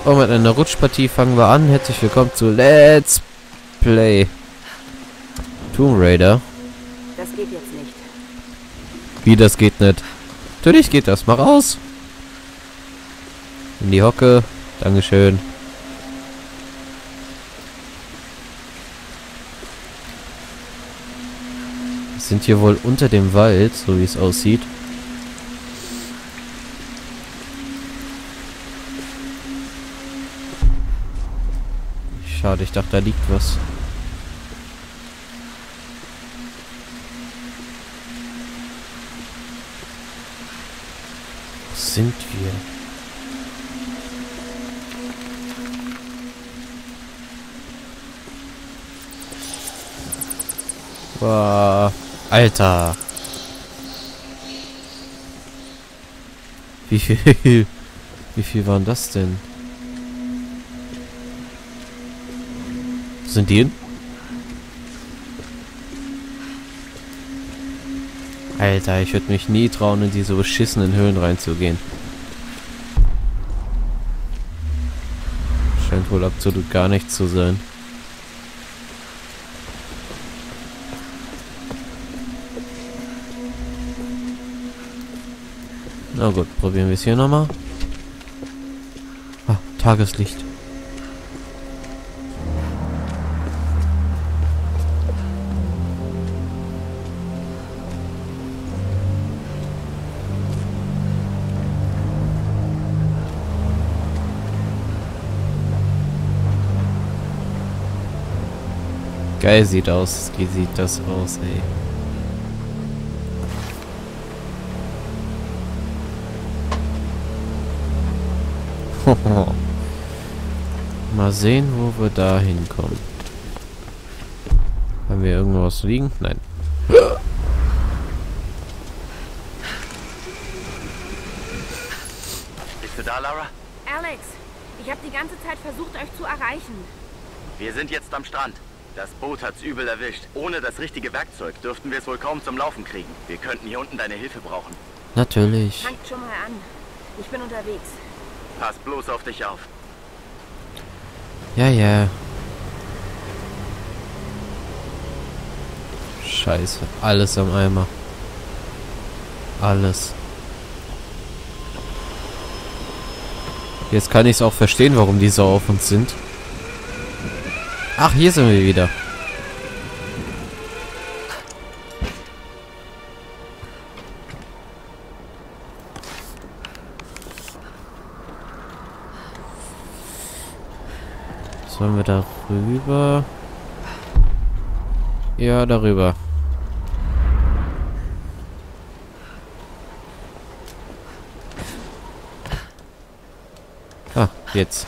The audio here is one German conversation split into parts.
Und mit einer Rutschpartie fangen wir an. Herzlich willkommen zu Let's Play Tomb Raider. Das geht jetzt nicht. Wie, das geht nicht? Natürlich geht das. Mach aus. In die Hocke. Dankeschön. Wir sind hier wohl unter dem Wald, so wie es aussieht. Schade, ich dachte, da liegt was. Wo sind wir? Boah, Alter. Wie viel waren das denn? Sind die hin? Alter, ich würde mich nie trauen, in diese beschissenen Höhlen reinzugehen. Scheint wohl absolut gar nichts zu sein. Na gut, probieren wir es hier nochmal. Ah, Tageslicht. Geil sieht aus. Wie sieht das aus, ey? Mal sehen, wo wir da hinkommen. Haben wir irgendwas liegen? Nein. Bist du da, Lara? Alex, ich habe die ganze Zeit versucht, euch zu erreichen. Wir sind jetzt am Strand. Das Boot hat's übel erwischt. Ohne das richtige Werkzeug dürften wir es wohl kaum zum Laufen kriegen. Wir könnten hier unten deine Hilfe brauchen. Natürlich. Fangt schon mal an. Ich bin unterwegs. Pass bloß auf dich auf. Ja, ja. Scheiße. Alles am Eimer. Alles. Jetzt kann ich es auch verstehen, warum die so auf uns sind. Ach, hier sind wir wieder. Sollen wir da rüber? Ja, darüber. Ah, jetzt.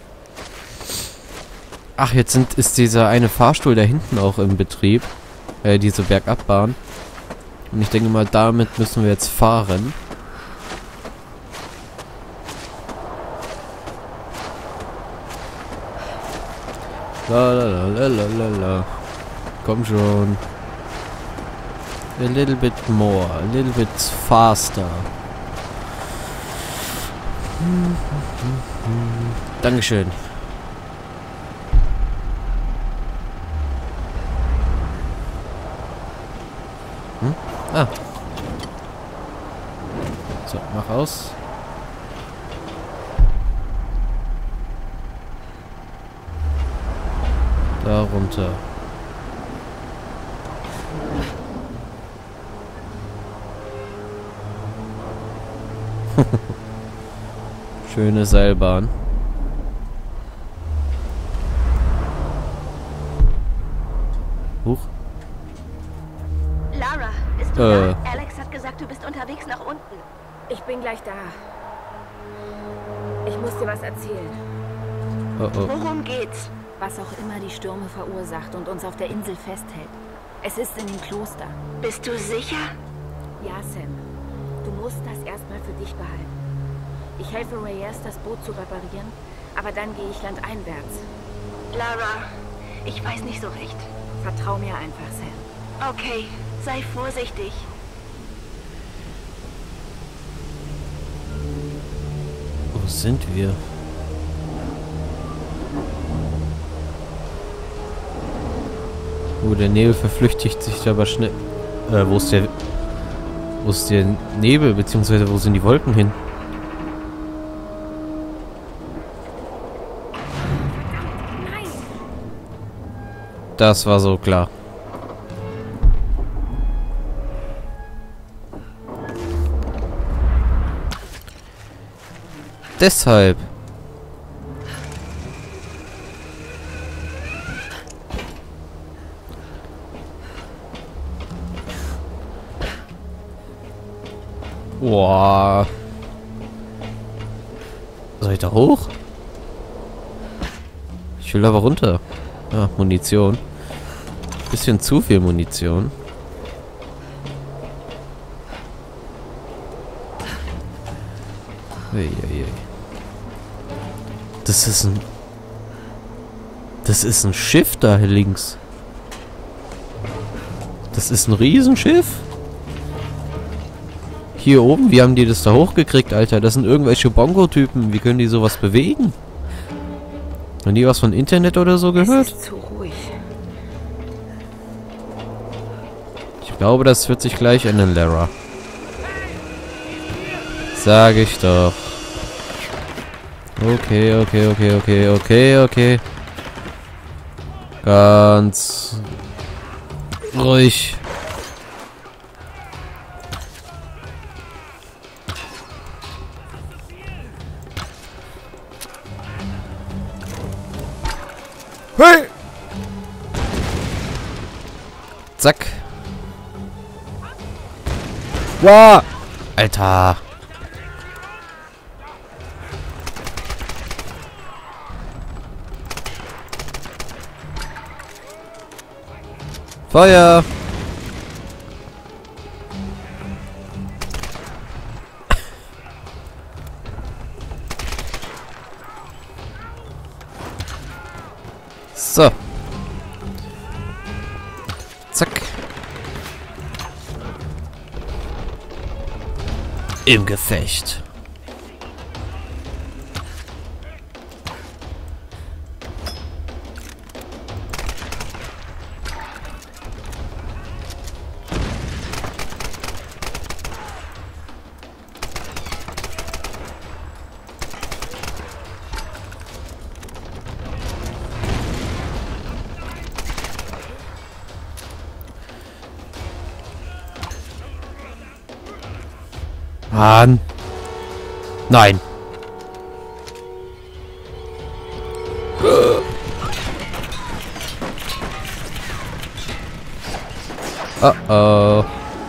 Ach, jetzt ist dieser eine Fahrstuhl da hinten auch im Betrieb. Diese Bergabbahn. Und ich denke mal, damit müssen wir jetzt fahren. La la la la la la la. Komm schon. A little bit more. A little bit faster. Dankeschön. Ah. So, mach aus. Da runter. Schöne Seilbahn. Huch. Lara, bist du da? Alex hat gesagt, du bist unterwegs nach unten. Ich bin gleich da. Ich muss dir was erzählen. Oh oh. Worum geht's? Was auch immer die Stürme verursacht und uns auf der Insel festhält. Es ist in dem Kloster. Bist du sicher? Ja, Sam. Du musst das erstmal für dich behalten. Ich helfe Reyes, das Boot zu reparieren, aber dann gehe ich landeinwärts. Lara, ich weiß nicht so recht. Vertrau mir einfach, Sam. Okay, sei vorsichtig. Wo sind wir? Oh, der Nebel verflüchtigt sich aber schnell. Wo ist der... Wo ist der Nebel, beziehungsweise wo sind die Wolken hin? Das war so klar. Deshalb. Boah. Soll ich da hoch? Ich will aber runter. Ah, Munition. Bisschen zu viel Munition. Eieiei. Das ist ein... Das ist ein Schiff da links. Das ist ein Riesenschiff. Hier oben, wie haben die das da hochgekriegt, Alter? Das sind irgendwelche Bongo-Typen. Wie können die sowas bewegen? Haben die was von Internet oder so gehört? Es ist zu ruhig. Ich glaube, das wird sich gleich ändern, Lara. Sag ich doch. Okay. Ganz ruhig. Hey! Zack. Wow! Alter. Feuer! So. Zack. Im Gefecht. Mann. Nein. Oh.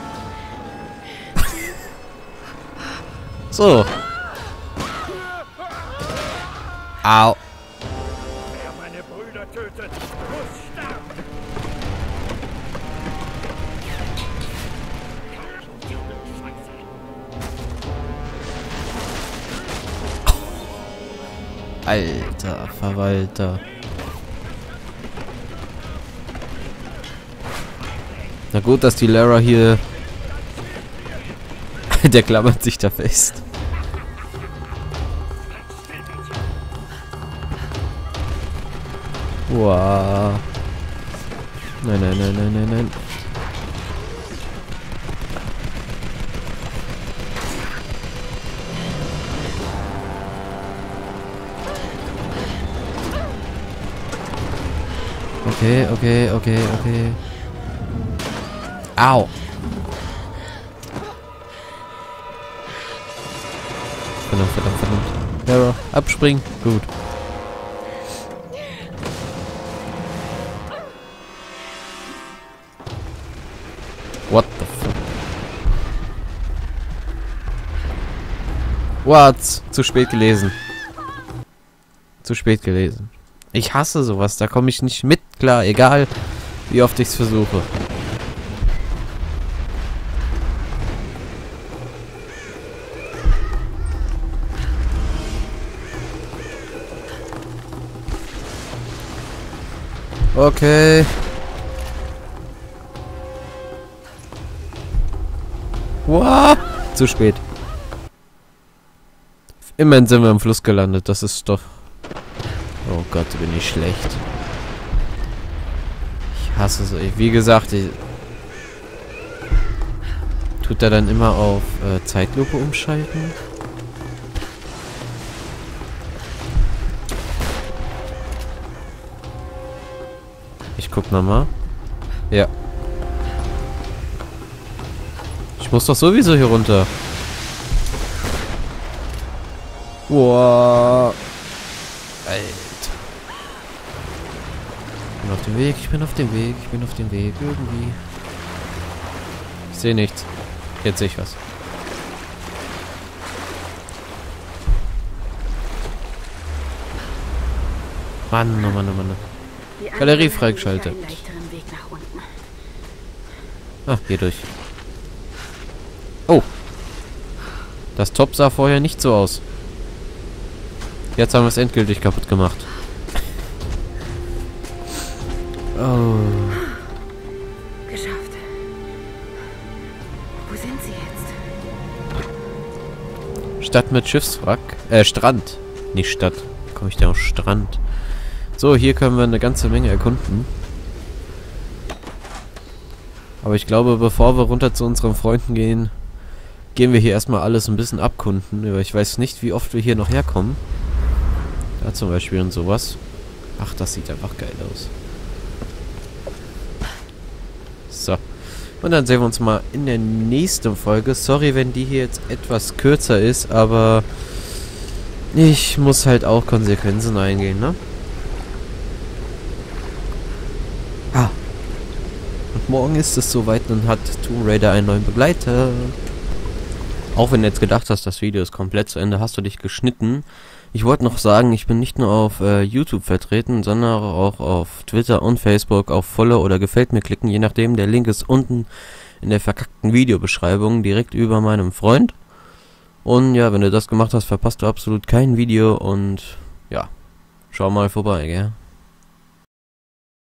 So. Au. Wer meine Brüder tötet, muss sterben. Alter Verwalter. Na gut, dass die Lara hier... Der klammert sich da fest. Wow. Nein. Okay. Au. Verdammt. Lara, abspringen. Gut. What the fuck? What? Zu spät gelesen. Ich hasse sowas, da komme ich nicht mit klar, egal wie oft ich es versuche. Okay. Wow. Zu spät. Immerhin sind wir im Fluss gelandet, das ist doch... Oh Gott, bin ich schlecht. Ich hasse es. Wie gesagt, tut er dann immer auf Zeitlupe umschalten? Ich guck nochmal. Ja. Ich muss doch sowieso hier runter. Wow. Alter. Ich bin auf dem Weg, ich bin auf dem Weg, ich bin auf dem Weg. Irgendwie. Ich sehe nichts. Jetzt sehe ich was. Mann, oh Mann, oh Mann. Galerie freigeschaltet. Ah, hier durch. Oh. Das Top sah vorher nicht so aus. Jetzt haben wir es endgültig kaputt gemacht. Oh. Geschafft. Wo sind sie jetzt? Stadt mit Schiffswrack. Strand. Nicht Stadt. Komme ich da auf Strand? So, hier können wir eine ganze Menge erkunden. Aber ich glaube, bevor wir runter zu unseren Freunden gehen, gehen wir hier erstmal alles ein bisschen abkunden. Aber ich weiß nicht, wie oft wir hier noch herkommen. Da zum Beispiel und sowas. Ach, das sieht einfach geil aus. So. Und dann sehen wir uns mal in der nächsten Folge. Sorry, wenn die hier jetzt etwas kürzer ist, aber ich muss halt auch Konsequenzen eingehen, ne? Ah. Und morgen ist es soweit und hat Tomb Raider einen neuen Begleiter. Auch wenn du jetzt gedacht hast, das Video ist komplett zu Ende, hast du dich geschnitten. Ich wollte noch sagen, ich bin nicht nur auf YouTube vertreten, sondern auch auf Twitter und Facebook auf Follow oder Gefällt mir klicken, je nachdem. Der Link ist unten in der verkackten Videobeschreibung, direkt über meinem Freund. Und ja, wenn du das gemacht hast, verpasst du absolut kein Video und ja, schau mal vorbei, gell?